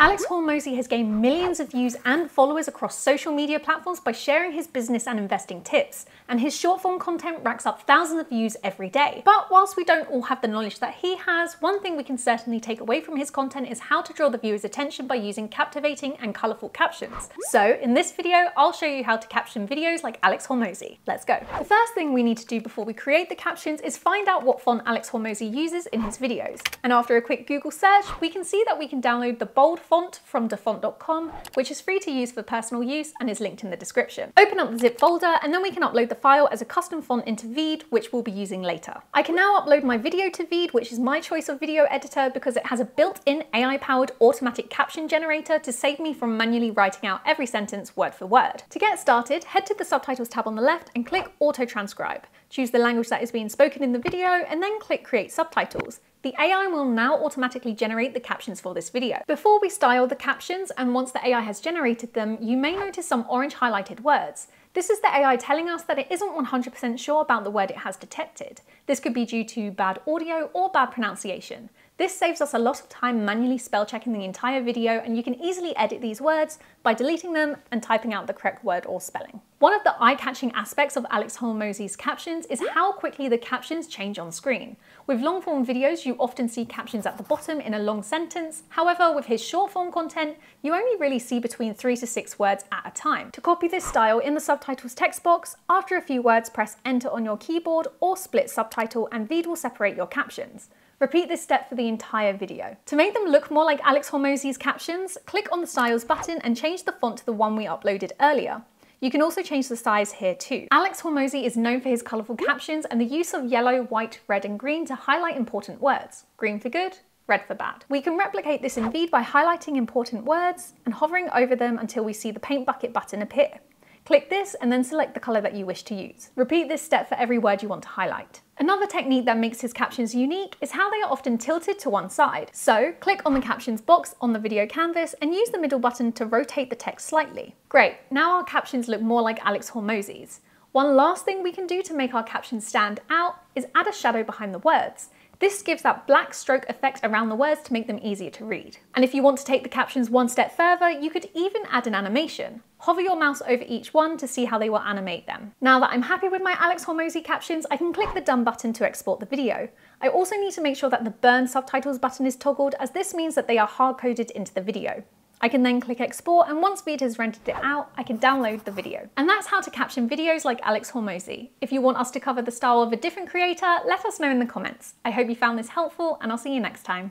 Alex Hormozi has gained millions of views and followers across social media platforms by sharing his business and investing tips, and his short-form content racks up thousands of views every day. But whilst we don't all have the knowledge that he has, one thing we can certainly take away from his content is how to draw the viewer's attention by using captivating and colourful captions. So in this video, I'll show you how to caption videos like Alex Hormozi. Let's go. The first thing we need to do before we create the captions is find out what font Alex Hormozi uses in his videos. And after a quick Google search, we can see that we can download the bold font from dafont.com, which is free to use for personal use and is linked in the description. Open up the zip folder and then we can upload the file as a custom font into VEED, which we'll be using later. I can now upload my video to VEED, which is my choice of video editor because it has a built-in AI-powered automatic caption generator to save me from manually writing out every sentence word for word. To get started, head to the subtitles tab on the left and click Auto Transcribe. Choose the language that is being spoken in the video and then click Create Subtitles. The AI will now automatically generate the captions for this video. Before we style the captions, and once the AI has generated them, you may notice some orange highlighted words. This is the AI telling us that it isn't 100% sure about the word it has detected. This could be due to bad audio or bad pronunciation. This saves us a lot of time manually spell checking the entire video, and you can easily edit these words by deleting them and typing out the correct word or spelling. One of the eye-catching aspects of Alex Hormozi's captions is how quickly the captions change on screen. With long-form videos, you often see captions at the bottom in a long sentence. However, with his short-form content, you only really see between 3 to 6 words at a time. To copy this style in the subtitles text box, after a few words, press Enter on your keyboard or split subtitle and VEED will separate your captions. Repeat this step for the entire video. To make them look more like Alex Hormozi's captions, click on the Styles button and change the font to the one we uploaded earlier. You can also change the size here too. Alex Hormozi is known for his colourful captions and the use of yellow, white, red and green to highlight important words. Green for good, red for bad. We can replicate this in VEED by highlighting important words and hovering over them until we see the paint bucket button appear. Click this and then select the colour that you wish to use. Repeat this step for every word you want to highlight. Another technique that makes his captions unique is how they are often tilted to one side. So click on the captions box on the video canvas and use the middle button to rotate the text slightly. Great, now our captions look more like Alex Hormozi's. One last thing we can do to make our captions stand out is add a shadow behind the words. This gives that black stroke effect around the words to make them easier to read. And if you want to take the captions one step further, you could even add an animation. Hover your mouse over each one to see how they will animate them. Now that I'm happy with my Alex Hormozi captions, I can click the Done button to export the video. I also need to make sure that the Burn Subtitles button is toggled, as this means that they are hard-coded into the video. I can then click export, and once VEED has rendered it out, I can download the video. And that's how to caption videos like Alex Hormozi. If you want us to cover the style of a different creator, let us know in the comments. I hope you found this helpful, and I'll see you next time.